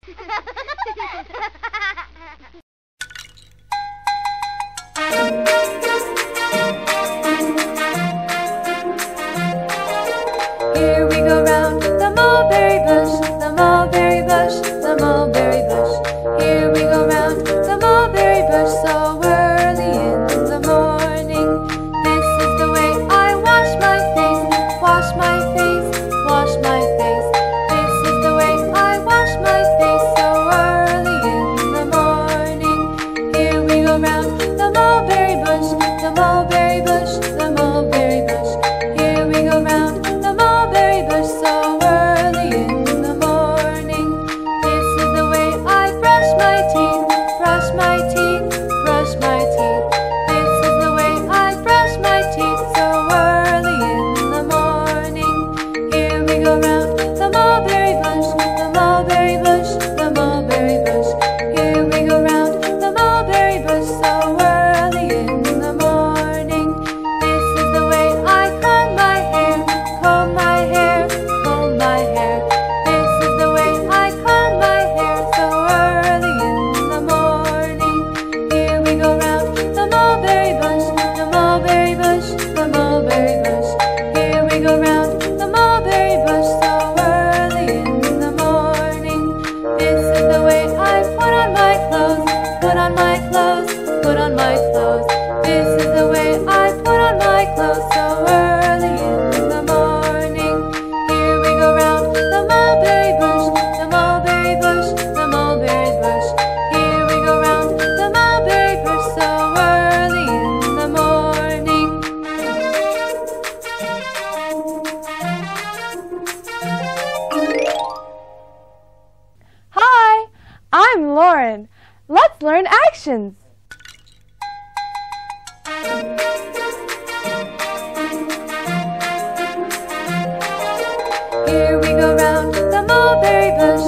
Here we go round the mulberry bush, the mulberry bush, the mulberry bush. Here we go round the mulberry bush so early in the morning. This is the way I wash my face, wash my face, wash my face. This is the way I wash my face so early in the morning. Here we go round the mulberry bush, the mulberry bush, the mulberry bush. Here we go round the mulberry bush so early in the morning. This is the way I brush my teeth, brush my teeth, brush my teeth. This is the way I brush my teeth so early in the morning. Here we go round the mulberry bush, the mulberry bush, the mulberry bush. Here we go round the mulberry bush so early in the morning. This is the way I comb my hair, comb my hair, comb my hair. This is the way I comb my hair so early in the morning. Here we go round the mulberry bush, the mulberry bush, the mulberry bush. Here we go round the mulberry bush so early in the morning. This is the way I put on my clothes, put on my clothes, put on my clothes. This is the way I put on my clothes so early in the morning. Here we go round the mulberry bush, the mulberry bush, the mulberry bush. Here we go round the mulberry bush so early in the morning. Hi, I'm Lauren. Let's learn actions. Here we go round the mulberry bush,